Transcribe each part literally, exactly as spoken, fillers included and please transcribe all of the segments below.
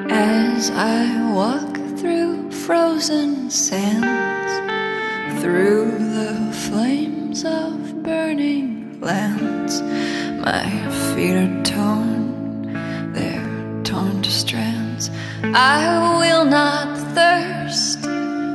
As I walk through frozen sands, through the flames of burning lands, my feet are torn, they're torn to strands. I will not thirst.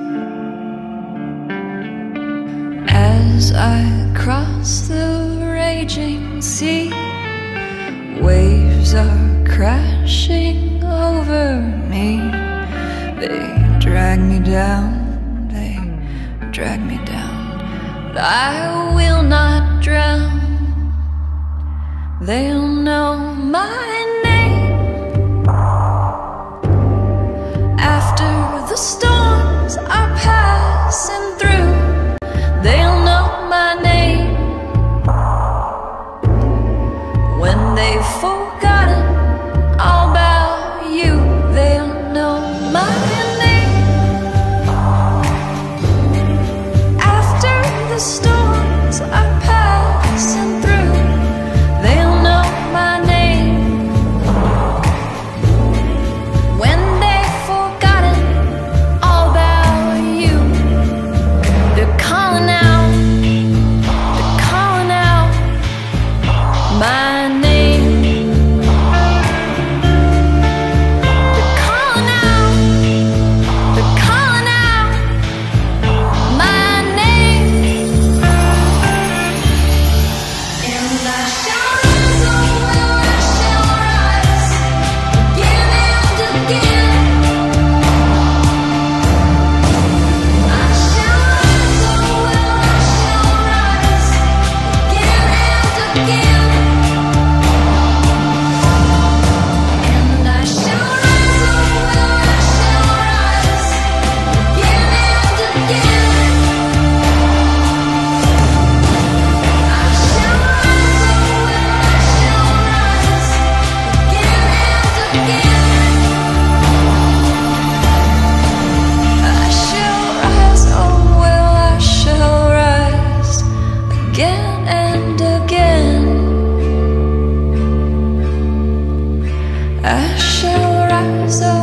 As I cross the raging sea, waves are crashing over me. They drag me down, they drag me down, but I will not drown. They'll know my name. After the storms are passing through, they'll know my name. When they've forgotten all about you, they'll know my name. After the storms are passing through, they'll know my name. When they've forgotten all about you, they're calling out, they're calling out my name. They're calling out, they're calling out my name. And I shall rise, oh well, I shall rise again and again. I shall rise, oh well, I shall rise again and again. And I shall rise, oh well, I shall rise again and again. I shall rise, oh well, I shall rise again and again. I shall rise, oh well, I shall rise again and again. I shall rise, oh